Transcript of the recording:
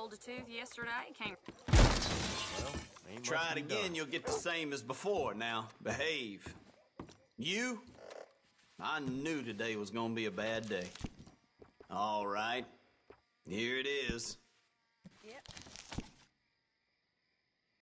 pulled a tooth yesterday. Came. Well, he must Try it be again, done. you'll get the same as before. Now, behave. You? I knew today was gonna be a bad day. All right. Here it is. Yep.